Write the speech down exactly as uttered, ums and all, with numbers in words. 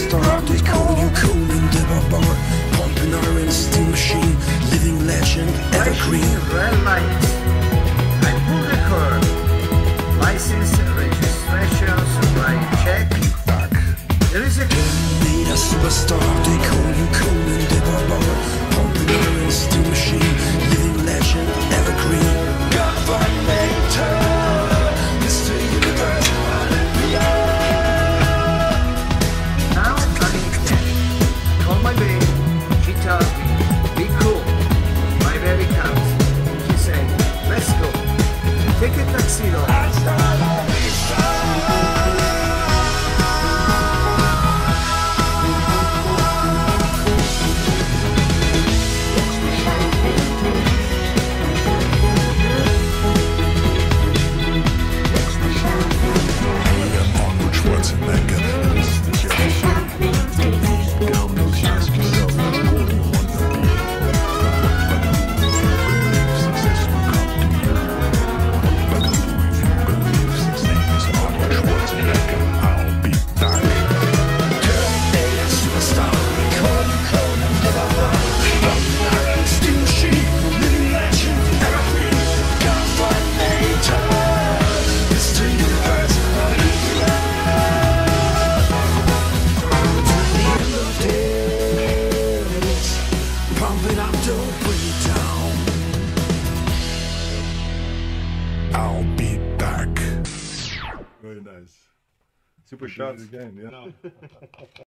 superstar. They call you Conan the Barbar. Pumping iron, steam machine, living legend, evergreen. Red light. I pull the cord. License, registration, supply check. Back. There is a Made a superstar. They call you Conan the Barbar. Pumping iron, steam machine, living legend, evergreen. Governator, Mister Universe, Olympia. now I'm in ten. Call my baby. She tells me, be cool. My baby comes. She said, let's go. Take a tuxedo. I'll be back. Very nice. Super Do it shots. again, yeah.